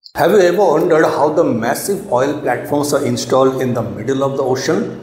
Have you ever wondered how the massive oil platforms are installed in the middle of the ocean?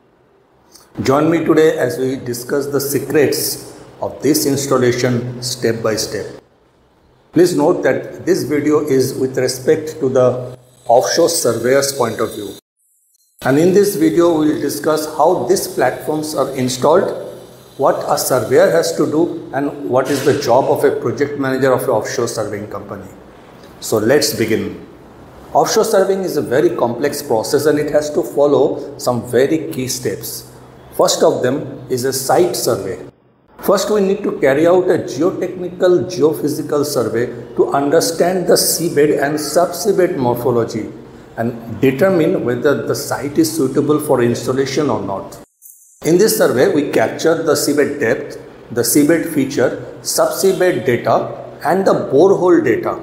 Join me today as we discuss the secrets of this installation step by step. Please note that this video is with respect to the offshore surveyor's point of view. And in this video, we will discuss how these platforms are installed, what a surveyor has to do, and what is the job of a project manager of an offshore surveying company. So let's begin. Offshore surveying is a very complex process and it has to follow some very key steps. First of them is a site survey. First, we need to carry out a geotechnical, geophysical survey to understand the seabed and subseabed morphology and determine whether the site is suitable for installation or not. In this survey, we capture the seabed depth, the seabed feature, subseabed data and the borehole data.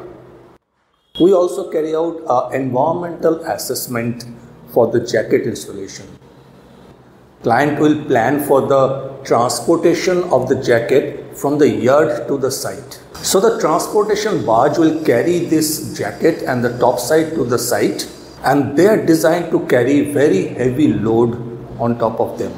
We also carry out an environmental assessment for the jacket installation. Client will plan for the transportation of the jacket from the yard to the site. So the transportation barge will carry this jacket and the topside to the site, and they are designed to carry very heavy load on top of them.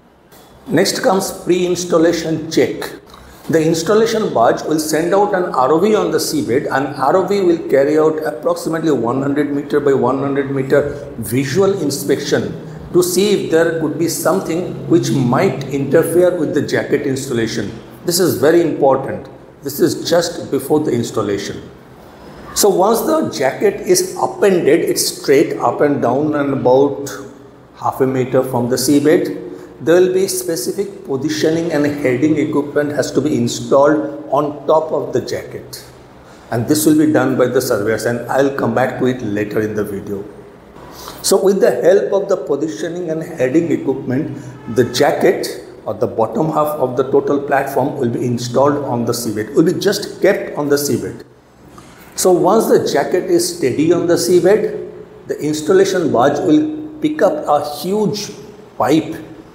Next comes pre-installation check. The installation barge will send out an ROV on the seabed, and ROV will carry out approximately 100 meter by 100 meter visual inspection to see if there could be something which might interfere with the jacket installation. This is very important. This is just before the installation. So once the jacket is upended, it's straight up and down and about half a meter from the seabed, there will be specific positioning and heading equipment has to be installed on top of the jacket. And this will be done by the surveyors, and I'll come back to it later in the video. So with the help of the positioning and heading equipment, the jacket or the bottom half of the total platform will be installed on the seabed, will be just kept on the seabed. So once the jacket is steady on the seabed, the installation barge will pick up a huge pipe,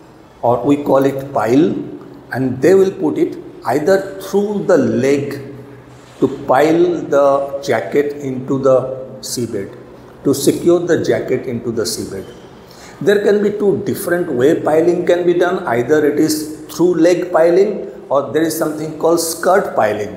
or we call it pile, and they will put it either through the leg to pile the jacket into the seabed, to secure the jacket into the seabed. There can be two different ways piling can be done. Either it is through leg piling, or there is something called skirt piling.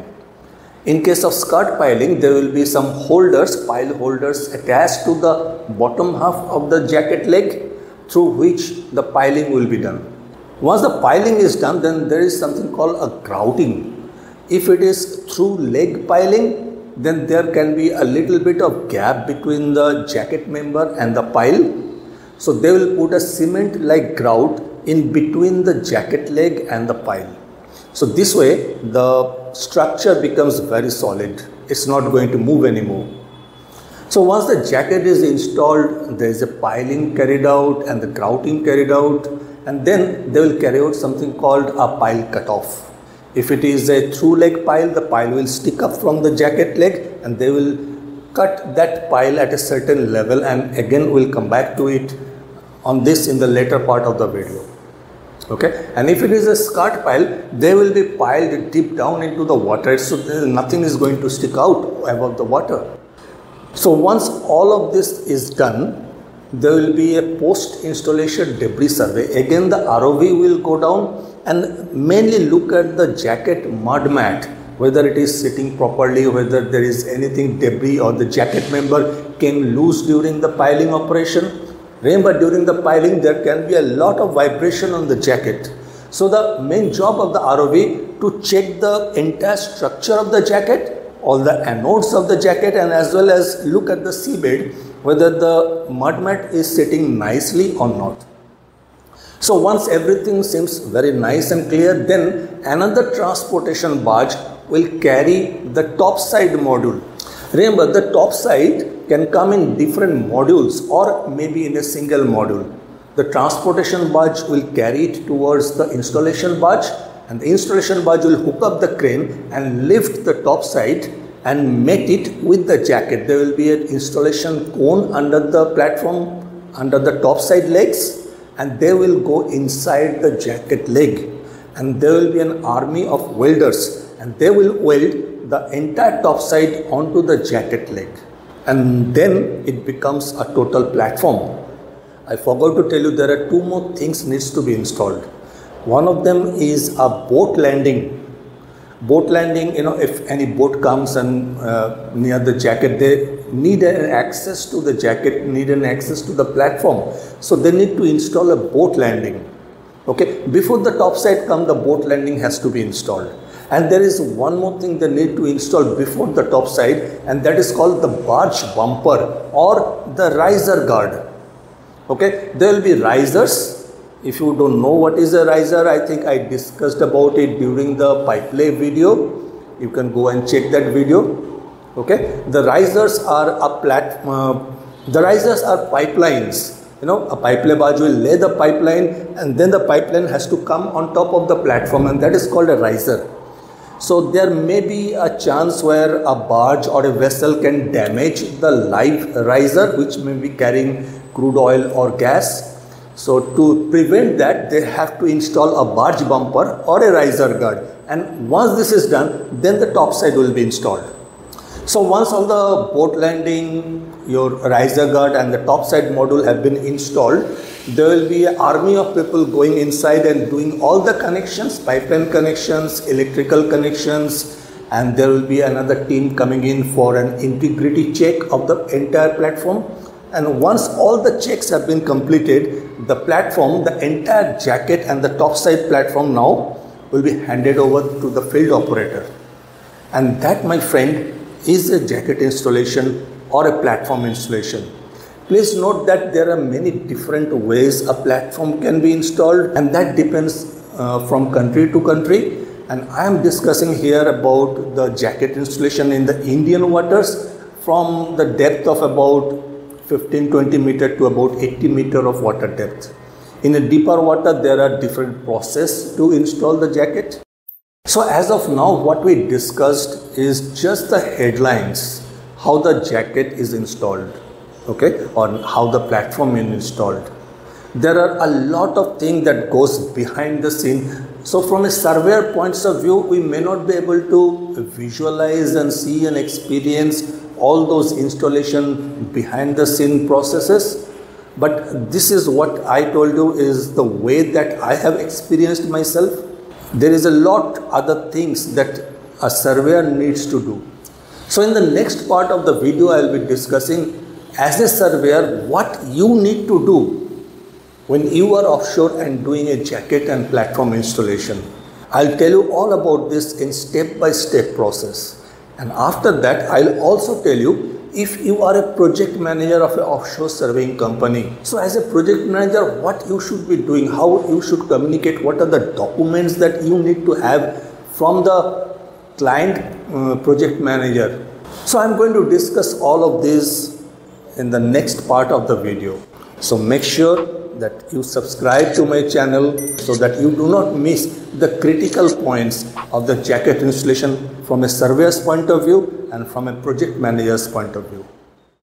In case of skirt piling, there will be some holders, pile holders attached to the bottom half of the jacket leg, through which the piling will be done. Once the piling is done, then there is something called a grouting. If it is through leg piling, then there can be a little bit of gap between the jacket member and the pile. So they will put a cement like grout in between the jacket leg and the pile. So this way the structure becomes very solid. It's not going to move anymore. So once the jacket is installed, there is a piling carried out and the grouting carried out, and then they will carry out something called a pile cutoff. If it is a through leg pile, the pile will stick up from the jacket leg and they will cut that pile at a certain level, and again we'll come back to it on this in the later part of the video. Okay, and if it is a skirt pile, they will be piled deep down into the water, so nothing is going to stick out above the water. So once all of this is done, there will be a post-installation debris survey. Again, the ROV will go down and mainly look at the jacket mud mat, whether it is sitting properly, whether there is anything debris or the jacket member came loose during the piling operation. Remember, during the piling, there can be a lot of vibration on the jacket. So the main job of the ROV to check the entire structure of the jacket, all the anodes of the jacket, and as well as look at the seabed, whether the mud mat is sitting nicely or not. So once everything seems very nice and clear, then another transportation barge will carry the topside module. Remember, the topside can come in different modules or maybe in a single module. The transportation barge will carry it towards the installation barge, and the installation barge will hook up the crane and lift the topside and mate it with the jacket. There will be an installation cone under the platform, under the topside legs, and they will go inside the jacket leg, and there will be an army of welders, and they will weld the entire topside onto the jacket leg. and then it becomes a total platform. I forgot to tell you there are two more things needs to be installed. One of them is a boat landing. Boat landing, if any boat comes and near the jacket, they need an access to the jacket, need an access to the platform. So they need to install a boat landing. Okay, before the topside come, the boat landing has to be installed. And there is one more thing they need to install before the topside, and that is called the barge bumper or the riser guard. Okay, there will be risers. If you don't know what is a riser, I think I discussed about it during the pipeline video. You can go and check that video. Okay, the risers are pipelines. A pipeline barge will lay the pipeline, and then the pipeline has to come on top of the platform, and that is called a riser. So there may be a chance where a barge or a vessel can damage the live riser, which may be carrying crude oil or gas. So to prevent that, they have to install a barge bumper or a riser guard. And once this is done, then the topside will be installed. So once all the boat landing, your riser guard and the topside module have been installed, there will be an army of people going inside and doing all the connections, pipeline connections, electrical connections, and there will be another team coming in for an integrity check of the entire platform. And once all the checks have been completed, the platform, the entire jacket and the topside platform now will be handed over to the field operator. And that, my friend, is a jacket installation or a platform installation. Please note that there are many different ways a platform can be installed, and that depends from country to country. And I am discussing here about the jacket installation in the Indian waters from the depth of about 15-20 meter to about 80 meter of water depth. In a deeper water, there are different processes to install the jacket. So as of now, what we discussed is just the headlines, how the jacket is installed, okay, or how the platform is installed. There are a lot of things that goes behind the scene. So from a surveyor points of view, we may not be able to visualize and see and experience all those installation behind the scene processes. But this is what I told you is the way that I have experienced myself. There is a lot other things that a surveyor needs to do. So in the next part of the video, I will be discussing as a surveyor what you need to do when you are offshore and doing a jacket and platform installation. I'll tell you all about this in step-by-step process. And after that, I'll also tell you if you are a project manager of an offshore surveying company. So as a project manager, what you should be doing, how you should communicate, what are the documents that you need to have from the client project manager. So I'm going to discuss all of this in the next part of the video. So make sure that you subscribe to my channel so that you do not miss the critical points of the jacket installation from a surveyor's point of view and from a project manager's point of view.